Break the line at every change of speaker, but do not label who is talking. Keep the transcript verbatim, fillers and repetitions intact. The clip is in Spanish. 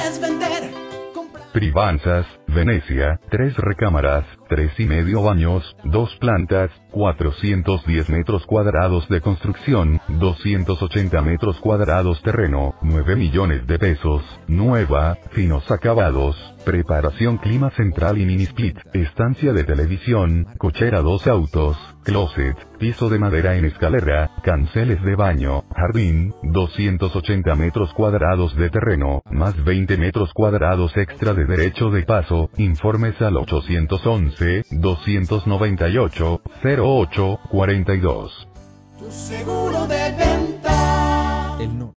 quieres vender, comprar.
Privanzas, Venecia, tres recámaras, tres y medio baños, dos plantas, cuatrocientos diez metros cuadrados de construcción, doscientos ochenta metros cuadrados terreno, nueve millones de pesos, nueva, finos acabados, preparación clima central y mini split, estancia de televisión, cochera dos autos, closet, piso de madera en escalera, canceles de baño, jardín, doscientos ochenta metros cuadrados de terreno, más veinte metros cuadrados extra de derecho de paso, informes al ochocientos once, doscientos noventa y ocho, cero ocho, cuarenta y dos.
Tu seguro de venta.